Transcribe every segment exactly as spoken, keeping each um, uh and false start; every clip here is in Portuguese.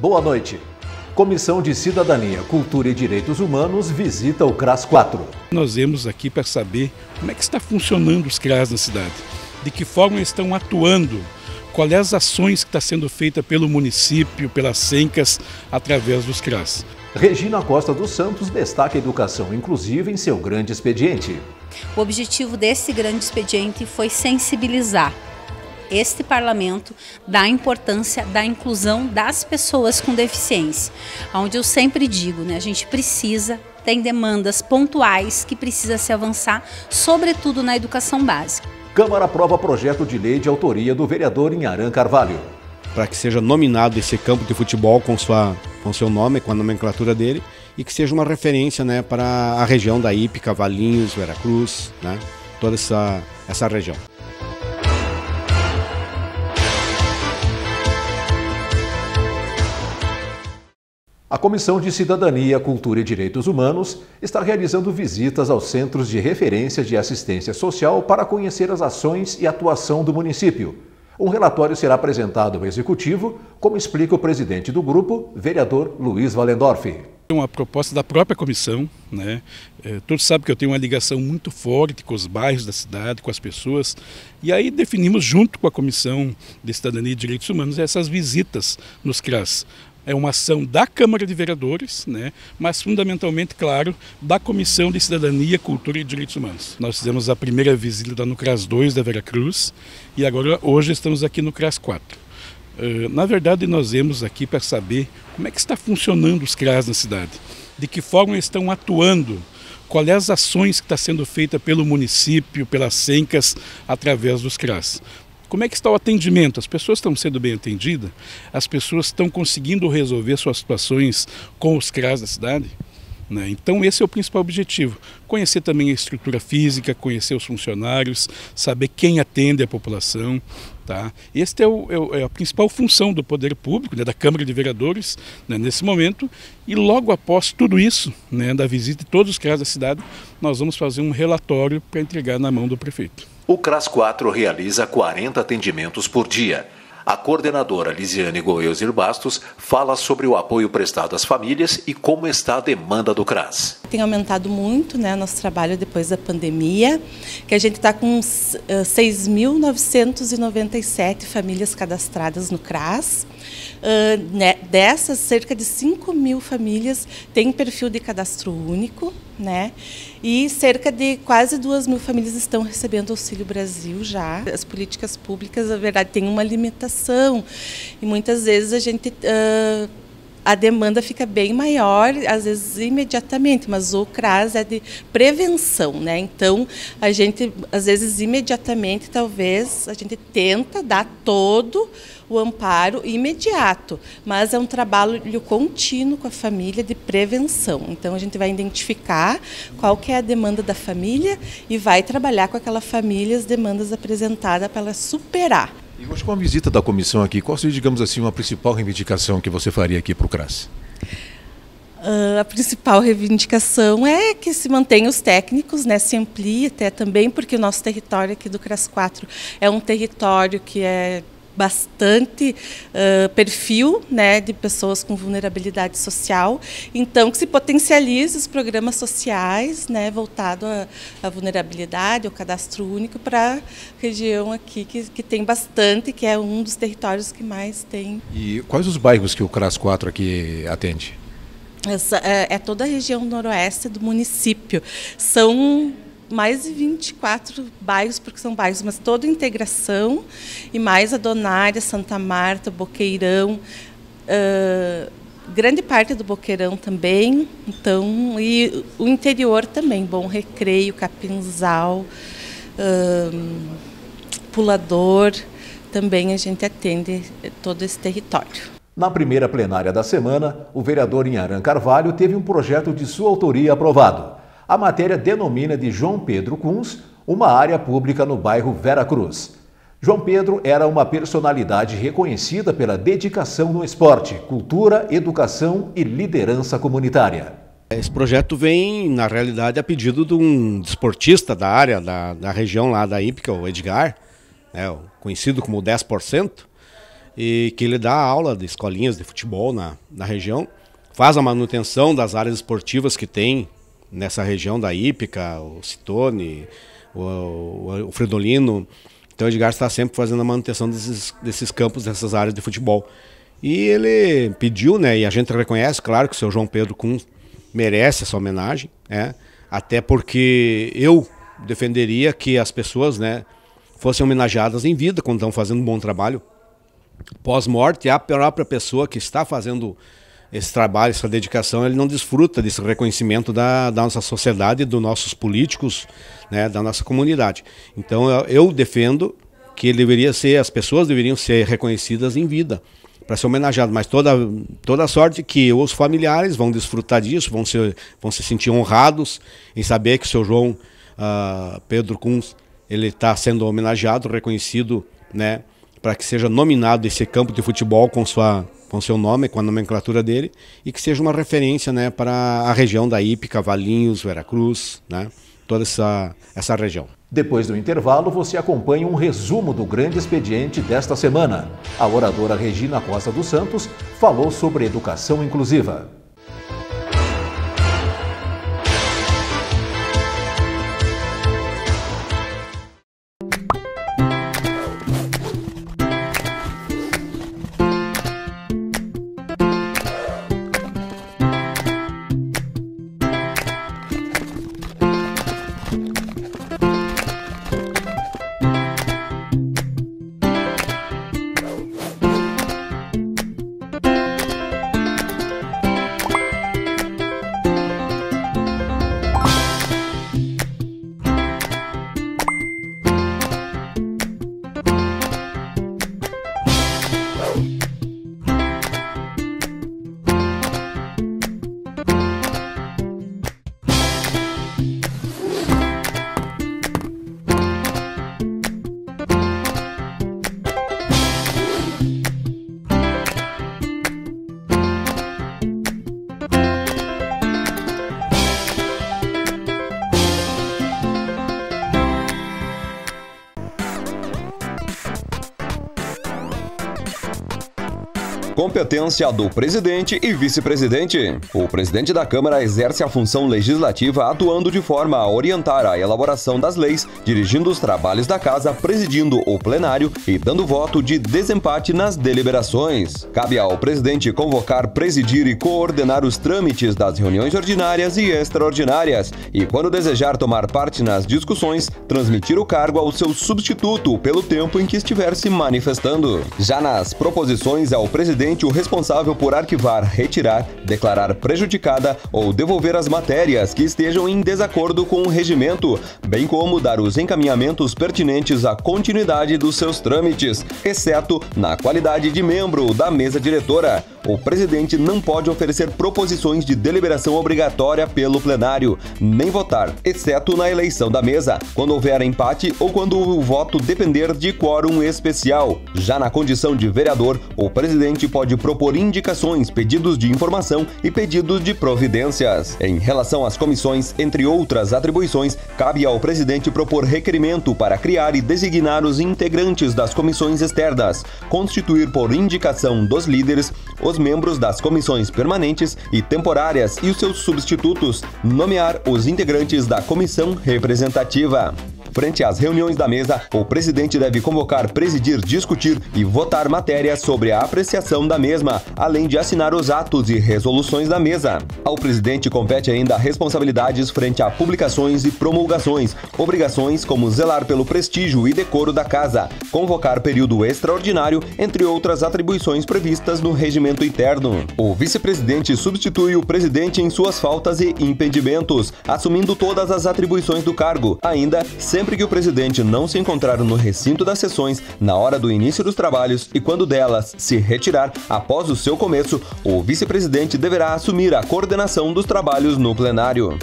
Boa noite. Comissão de Cidadania, Cultura e Direitos Humanos visita o CRAS quatro. Nós viemos aqui para saber como é que está funcionando os CRAS na cidade, de que forma estão atuando, quais as ações que estão sendo feitas pelo município, pelas SENCAS, através dos CRAS. Regina Costa dos Santos destaca a educação inclusiva em seu grande expediente. O objetivo desse grande expediente foi sensibilizar este parlamento da importância da inclusão das pessoas com deficiência, onde eu sempre digo, né, a gente precisa, tem demandas pontuais que precisa se avançar, sobretudo na educação básica. Câmara aprova projeto de lei de autoria do vereador Inharã Carvalho. Para que seja nominado esse campo de futebol com, sua, com seu nome, com a nomenclatura dele, e que seja uma referência, né, para a região da Ípica, Valinhos, Veracruz, né, toda essa, essa região. A Comissão de Cidadania, Cultura e Direitos Humanos está realizando visitas aos centros de referência de assistência social para conhecer as ações e atuação do município. Um relatório será apresentado ao Executivo, como explica o presidente do grupo, vereador Luiz Wallendorf. É uma proposta da própria comissão, né? É, todos sabem que eu tenho uma ligação muito forte com os bairros da cidade, com as pessoas, e aí definimos junto com a Comissão de Cidadania e Direitos Humanos essas visitas nos CRAS. É uma ação da Câmara de Vereadores, né, mas fundamentalmente, claro, da Comissão de Cidadania, Cultura e Direitos Humanos. Nós fizemos a primeira visita no CRAS dois da Veracruz e agora hoje estamos aqui no CRAS quatro. Uh, na verdade, nós viemos aqui para saber como é que está funcionando os CRAS na cidade, de que forma estão atuando, quais as ações que estão sendo feitas pelo município, pelas SENCAS, através dos CRAS. Como é que está o atendimento? As pessoas estão sendo bem atendidas? As pessoas estão conseguindo resolver suas situações com os CRAS da cidade? Né? Então esse é o principal objetivo. Conhecer também a estrutura física, conhecer os funcionários, saber quem atende a população. Tá? Esta é, o, é, o, é a principal função do poder público, né, da Câmara de Vereadores, né, nesse momento. E logo após tudo isso, né, da visita de todos os CRAS da cidade, nós vamos fazer um relatório para entregar na mão do prefeito. O CRAS quatro realiza quarenta atendimentos por dia. A coordenadora Lisiane Goelzir Bastos fala sobre o apoio prestado às famílias e como está a demanda do CRAS. Tem aumentado muito, né, nosso trabalho depois da pandemia, que a gente está com seis mil novecentos e noventa e sete famílias cadastradas no CRAS. Uh, né, dessas, cerca de cinco mil famílias têm perfil de cadastro único, né? E cerca de quase duas mil famílias estão recebendo Auxílio Brasil já. As políticas públicas, na verdade, têm uma limitação e muitas vezes a gente... Uh, a demanda fica bem maior, às vezes imediatamente, mas o CRAS é de prevenção, né? Então, a gente, às vezes, imediatamente, talvez, a gente tenta dar todo o amparo imediato, mas é um trabalho contínuo com a família de prevenção. Então, a gente vai identificar qual que é a demanda da família e vai trabalhar com aquela família as demandas apresentadas para ela superar. E hoje, com a visita da comissão aqui, qual seria, digamos assim, uma principal reivindicação que você faria aqui para o CRAS? Uh, a principal reivindicação é que se mantenha os técnicos, né, se amplie até também, porque o nosso território aqui do CRAS quatro é um território que é bastante uh, perfil, né, de pessoas com vulnerabilidade social, então que se potencialize os programas sociais, né, voltado à vulnerabilidade, ao cadastro único para a região aqui que, que tem bastante, que é um dos territórios que mais tem. E quais os bairros que o CRAS quatro aqui atende? Essa, é, é toda a região noroeste do município. São mais de vinte e quatro bairros, porque são bairros, mas toda integração, e mais a Donária, Santa Marta, Boqueirão, uh, grande parte do Boqueirão também, então, e o interior também, Bom Recreio, Capinzal, uh, Pulador, também a gente atende todo esse território. Na primeira plenária da semana, o vereador Inharã Carvalho teve um projeto de sua autoria aprovado. A matéria denomina de João Pedro Kunz uma área pública no bairro Veracruz. João Pedro era uma personalidade reconhecida pela dedicação no esporte, cultura, educação e liderança comunitária. Esse projeto vem, na realidade, a pedido de um desportista da área, da, da região lá da Ípica, o Edgar, né, conhecido como dez por cento. e que ele dá aula de escolinhas de futebol na, na região, faz a manutenção das áreas esportivas que tem nessa região da Hípica, o Citone, o, o, o Fridolino. Então o Edgar está sempre fazendo a manutenção desses, desses campos, dessas áreas de futebol. E ele pediu, né, e a gente reconhece, claro, que o seu João Pedro Kunz merece essa homenagem, né, até porque eu defenderia que as pessoas, né, fossem homenageadas em vida quando estão fazendo um bom trabalho. Pós-morte, a própria pessoa que está fazendo esse trabalho, essa dedicação, ele não desfruta desse reconhecimento da, da nossa sociedade, dos nossos políticos, né, da nossa comunidade. Então eu, eu defendo que ele deveria ser, as pessoas deveriam ser reconhecidas em vida, para ser homenageado, mas toda, toda a sorte que os familiares vão desfrutar disso, vão, ser, vão se sentir honrados em saber que o seu João uh, Pedro Kunz, ele está sendo homenageado, reconhecido, né, para que seja nominado esse campo de futebol com, sua, com seu nome, com a nomenclatura dele, e que seja uma referência, né, para a região da Hípica, Valinhos, Veracruz, né, toda essa, essa região. Depois do intervalo, você acompanha um resumo do grande expediente desta semana. A oradora Regina Costa dos Santos falou sobre educação inclusiva. Competência do presidente e vice-presidente. O presidente da Câmara exerce a função legislativa atuando de forma a orientar a elaboração das leis, dirigindo os trabalhos da Casa, presidindo o plenário e dando voto de desempate nas deliberações. Cabe ao presidente convocar, presidir e coordenar os trâmites das reuniões ordinárias e extraordinárias e, quando desejar tomar parte nas discussões, transmitir o cargo ao seu substituto pelo tempo em que estiver se manifestando. Já nas proposições, é o presidente o responsável por arquivar, retirar, declarar prejudicada ou devolver as matérias que estejam em desacordo com o regimento, bem como dar os encaminhamentos pertinentes à continuidade dos seus trâmites, exceto na qualidade de membro da mesa diretora. O presidente não pode oferecer proposições de deliberação obrigatória pelo plenário, nem votar, exceto na eleição da mesa, quando houver empate ou quando o voto depender de quórum especial. Já na condição de vereador, o presidente pode propor indicações, pedidos de informação e pedidos de providências. Em relação às comissões, entre outras atribuições, cabe ao presidente propor requerimento para criar e designar os integrantes das comissões externas, constituir por indicação dos líderes os membros das comissões permanentes e temporárias e os seus substitutos, nomear os integrantes da comissão representativa. Frente às reuniões da mesa, o presidente deve convocar, presidir, discutir e votar matérias sobre a apreciação da mesma, além de assinar os atos e resoluções da mesa. Ao presidente compete ainda responsabilidades frente a publicações e promulgações, obrigações como zelar pelo prestígio e decoro da casa, convocar período extraordinário, entre outras atribuições previstas no regimento interno. O vice-presidente substitui o presidente em suas faltas e impedimentos, assumindo todas as atribuições do cargo, ainda sempre Sempre que o presidente não se encontrar no recinto das sessões na hora do início dos trabalhos e quando delas se retirar após o seu começo, o vice-presidente deverá assumir a coordenação dos trabalhos no plenário.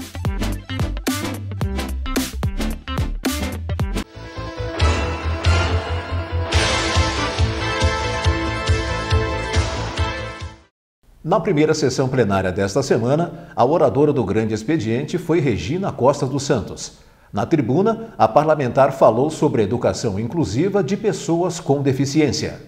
Na primeira sessão plenária desta semana, a oradora do grande expediente foi Regina Costa dos Santos. Na tribuna, a parlamentar falou sobre a educação inclusiva de pessoas com deficiência.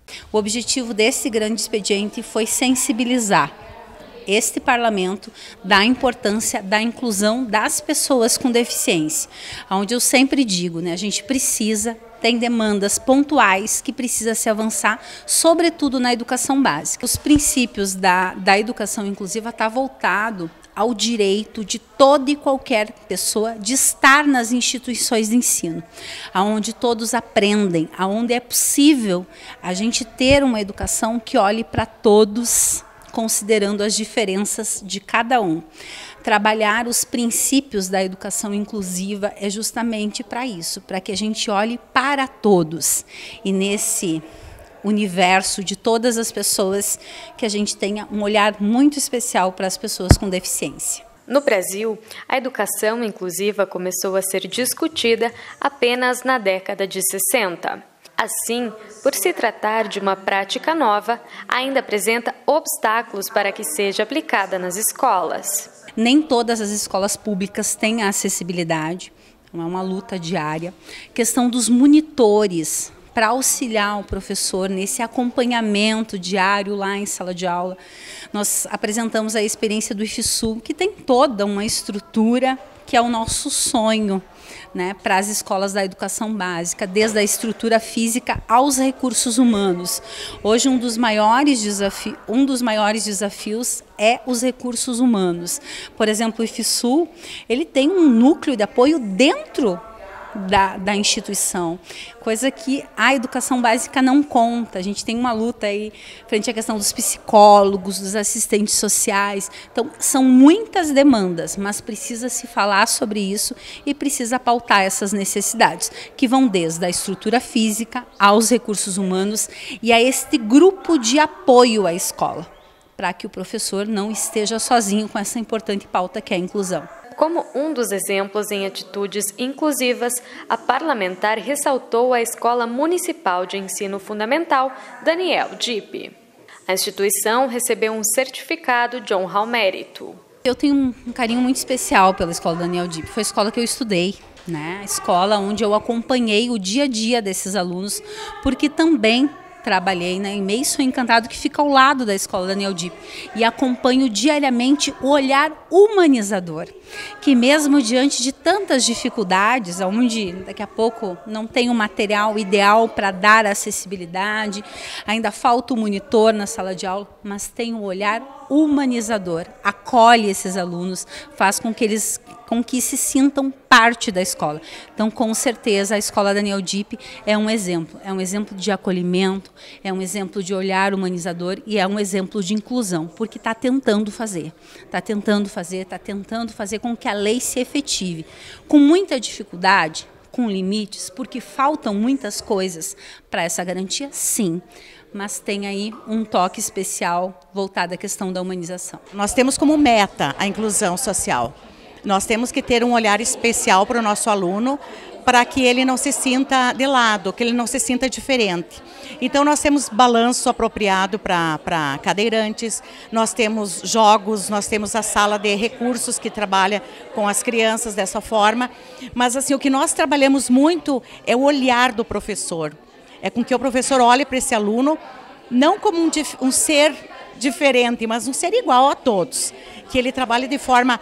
O objetivo desse grande expediente foi sensibilizar este parlamento da importância da inclusão das pessoas com deficiência, onde eu sempre digo, né, a gente precisa, tem demandas pontuais que precisa se avançar, sobretudo na educação básica. Os princípios da, da educação inclusiva estão voltados ao direito de toda e qualquer pessoa de estar nas instituições de ensino, aonde todos aprendem, aonde é possível a gente ter uma educação que olhe para todos, considerando as diferenças de cada um. Trabalhar os princípios da educação inclusiva é justamente para isso, para que a gente olhe para todos. E nesse universo de todas as pessoas, que a gente tenha um olhar muito especial para as pessoas com deficiência. No Brasil, a educação inclusiva começou a ser discutida apenas na década de sessenta. Assim, por se tratar de uma prática nova, ainda apresenta obstáculos para que seja aplicada nas escolas. Nem todas as escolas públicas têm a acessibilidade, é uma luta diária. Questão dos monitores, para auxiliar o professor nesse acompanhamento diário lá em sala de aula. Nós apresentamos a experiência do IFSU, que tem toda uma estrutura que é o nosso sonho, né, para as escolas da educação básica, desde a estrutura física aos recursos humanos. Hoje um dos maiores desafios, um dos maiores desafios é os recursos humanos. Por exemplo, o IFSU, ele tem um núcleo de apoio dentro Da, da instituição, coisa que a educação básica não conta. A gente tem uma luta aí frente à questão dos psicólogos, dos assistentes sociais. Então, são muitas demandas, mas precisa se falar sobre isso e precisa pautar essas necessidades, que vão desde a estrutura física aos recursos humanos e a este grupo de apoio à escola, para que o professor não esteja sozinho com essa importante pauta que é a inclusão. Como um dos exemplos em atitudes inclusivas, a parlamentar ressaltou a Escola Municipal de Ensino Fundamental Daniel Dipp. A instituição recebeu um certificado de honra ao mérito. Eu tenho um carinho muito especial pela Escola Daniel Dipp. Foi a escola que eu estudei, né? A escola onde eu acompanhei o dia a dia desses alunos, porque também trabalhei, né, em Mei Sou Encantado, que fica ao lado da Escola Daniel Dipp, e acompanho diariamente o olhar humanizador, que mesmo diante de tantas dificuldades, onde daqui a pouco não tem o material ideal para dar acessibilidade, ainda falta o monitor na sala de aula, mas tem o olhar humanizador, acolhe esses alunos, faz com que eles com que se sintam parte da escola. Então, com certeza, a Escola Daniel Dipp é um exemplo. É um exemplo de acolhimento, é um exemplo de olhar humanizador e é um exemplo de inclusão, porque está tentando fazer. Está tentando fazer, está tentando fazer com que a lei se efetive. Com muita dificuldade, com limites, porque faltam muitas coisas para essa garantia, sim. Mas tem aí um toque especial voltado à questão da humanização. Nós temos como meta a inclusão social. Nós temos que ter um olhar especial para o nosso aluno, para que ele não se sinta de lado, que ele não se sinta diferente. Então nós temos balanço apropriado para cadeirantes, nós temos jogos, nós temos a sala de recursos que trabalha com as crianças dessa forma. Mas assim, o que nós trabalhamos muito é o olhar do professor. É com que o professor olhe para esse aluno, não como um, um ser diferente, mas um ser igual a todos. Que ele trabalhe de forma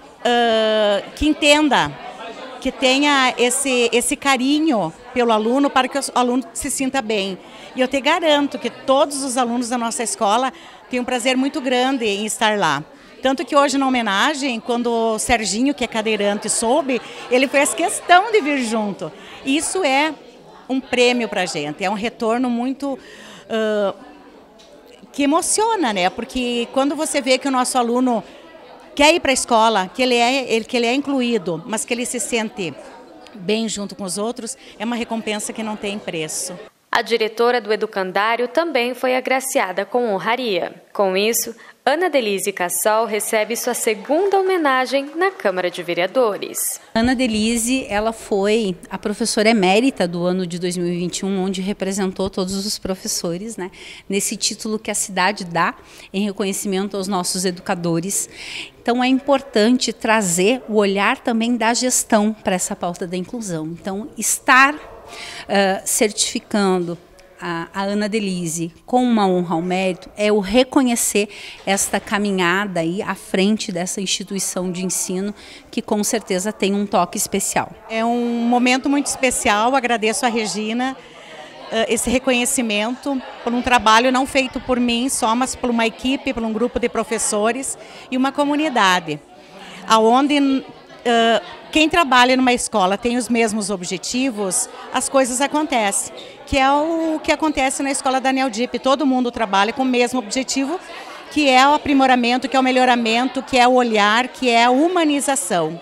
uh, que entenda, que tenha esse, esse carinho pelo aluno para que o aluno se sinta bem. E eu te garanto que todos os alunos da nossa escola têm um prazer muito grande em estar lá. Tanto que hoje na homenagem, quando o Serginho, que é cadeirante, soube, ele fez questão de vir junto. Isso é um prêmio para a gente, é um retorno muito uh, que emociona, né? Porque quando você vê que o nosso aluno quer ir para a escola, que ele, é, ele, que ele é incluído, mas que ele se sente bem junto com os outros, é uma recompensa que não tem preço. A diretora do educandário também foi agraciada com honraria. Com isso, Ana Delise Cassol recebe sua segunda homenagem na Câmara de Vereadores. Ana Delise, ela foi a professora emérita do ano de dois mil e vinte e um, onde representou todos os professores, né, nesse título que a cidade dá em reconhecimento aos nossos educadores. Então é importante trazer o olhar também da gestão para essa pauta da inclusão. Então, estar uh, certificando a, a Ana Delise com uma honra ao mérito é o reconhecer esta caminhada aí à frente dessa instituição de ensino que com certeza tem um toque especial. É um momento muito especial, agradeço a Regina esse reconhecimento por um trabalho não feito por mim só, mas por uma equipe, por um grupo de professores e uma comunidade, aonde uh, quem trabalha numa escola tem os mesmos objetivos, as coisas acontecem, que é o que acontece na escola Daniel Dipp. Todo mundo trabalha com o mesmo objetivo, que é o aprimoramento, que é o melhoramento, que é o olhar, que é a humanização.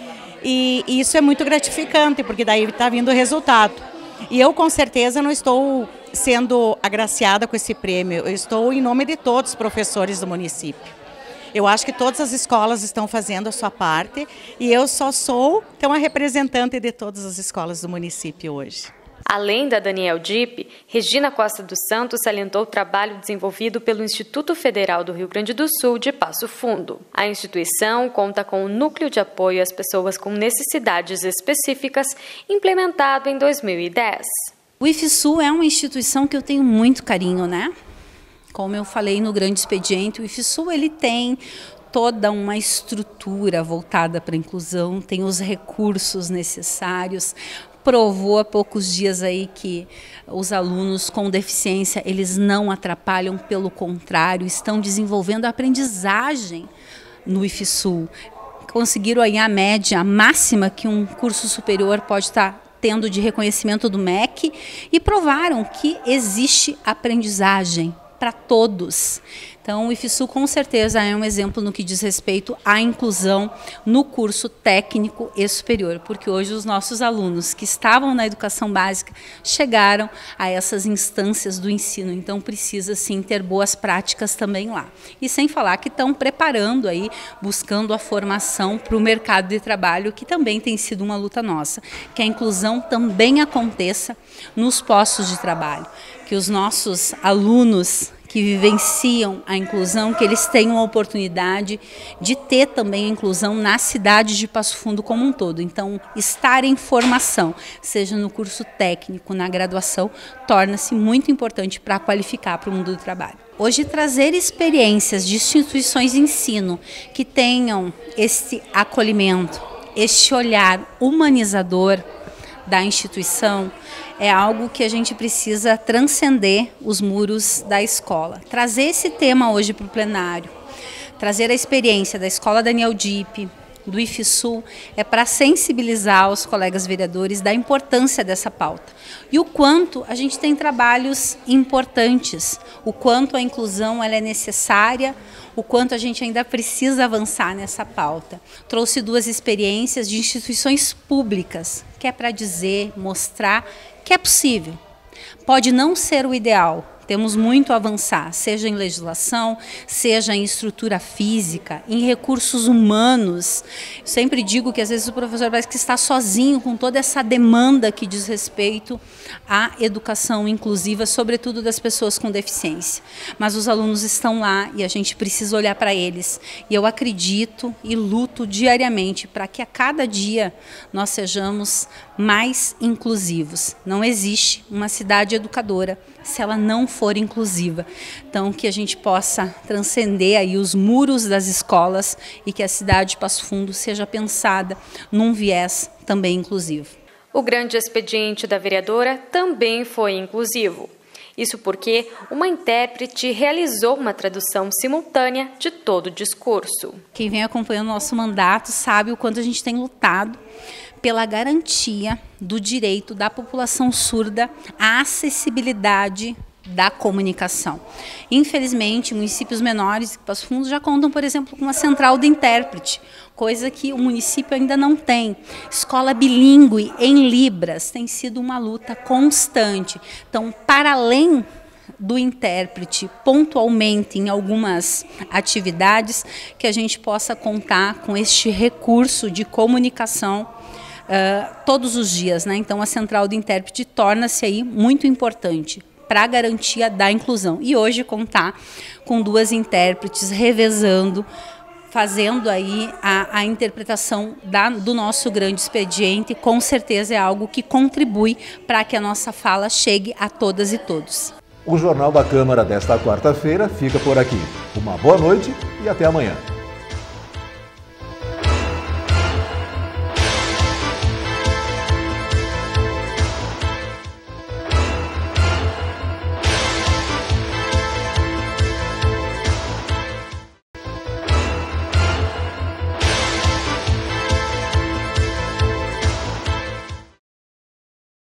E isso é muito gratificante, porque daí está vindo o resultado. E eu, com certeza, não estou sendo agraciada com esse prêmio, eu estou em nome de todos os professores do município. Eu acho que todas as escolas estão fazendo a sua parte e eu só sou então, a representante de todas as escolas do município hoje. Além da Daniel Dipp, Regina Costa dos Santos salientou o trabalho desenvolvido pelo Instituto Federal do Rio Grande do Sul de Passo Fundo. A instituição conta com um núcleo de apoio às pessoas com necessidades específicas, implementado em dois mil e dez. O IFSU é uma instituição que eu tenho muito carinho, né? Como eu falei no grande expediente, o IFSU ele tem toda uma estrutura voltada para a inclusão, tem os recursos necessários. Provou há poucos dias aí que os alunos com deficiência, eles não atrapalham, pelo contrário, estão desenvolvendo a aprendizagem no IFSU. Conseguiram aí a média máxima que um curso superior pode estar tendo de reconhecimento do M E C e provaram que existe aprendizagem para todos. Então, o IFSU com certeza é um exemplo no que diz respeito à inclusão no curso técnico e superior, porque hoje os nossos alunos que estavam na educação básica chegaram a essas instâncias do ensino, então precisa sim ter boas práticas também lá. E sem falar que estão preparando aí, buscando a formação para o mercado de trabalho, que também tem sido uma luta nossa, que a inclusão também aconteça nos postos de trabalho, que os nossos alunos que vivenciam a inclusão, que eles tenham a oportunidade de ter também a inclusão na cidade de Passo Fundo como um todo. Então, estar em formação, seja no curso técnico, na graduação, torna-se muito importante para qualificar para o mundo do trabalho. Hoje, trazer experiências de instituições de ensino que tenham esse acolhimento, este olhar humanizador da instituição, é algo que a gente precisa transcender os muros da escola. Trazer esse tema hoje para o plenário, trazer a experiência da Escola Daniel Dipp, do IFSU, é para sensibilizar os colegas vereadores da importância dessa pauta. E o quanto a gente tem trabalhos importantes, o quanto a inclusão ela é necessária, o quanto a gente ainda precisa avançar nessa pauta. Trouxe duas experiências de instituições públicas, que é para dizer, mostrar que é possível. Pode não ser o ideal, temos muito a avançar, seja em legislação, seja em estrutura física, em recursos humanos. Eu sempre digo que às vezes o professor parece que está sozinho com toda essa demanda que diz respeito à educação inclusiva, sobretudo das pessoas com deficiência. Mas os alunos estão lá e a gente precisa olhar para eles. E eu acredito e luto diariamente para que a cada dia nós sejamos mais inclusivos. Não existe uma cidade educadora se ela não for inclusiva. Então, que a gente possa transcender aí os muros das escolas e que a cidade de Passo Fundo seja pensada num viés também inclusivo. O grande expediente da vereadora também foi inclusivo. Isso porque uma intérprete realizou uma tradução simultânea de todo o discurso. Quem vem acompanhando o nosso mandato sabe o quanto a gente tem lutado pela garantia do direito da população surda à acessibilidade da comunicação. Infelizmente, municípios menores de Passo Fundo já contam, por exemplo, com uma central de intérprete, coisa que o município ainda não tem. Escola bilíngue em Libras tem sido uma luta constante. Então, para além do intérprete, pontualmente em algumas atividades, que a gente possa contar com este recurso de comunicação uh, todos os dias, né? Então, a central de intérprete torna-se aí muito importante para a garantia da inclusão. E hoje contar com duas intérpretes revezando, fazendo aí a, a interpretação da, do nosso grande expediente, com certeza é algo que contribui para que a nossa fala chegue a todas e todos. O Jornal da Câmara desta quarta-feira fica por aqui. Uma boa noite e até amanhã.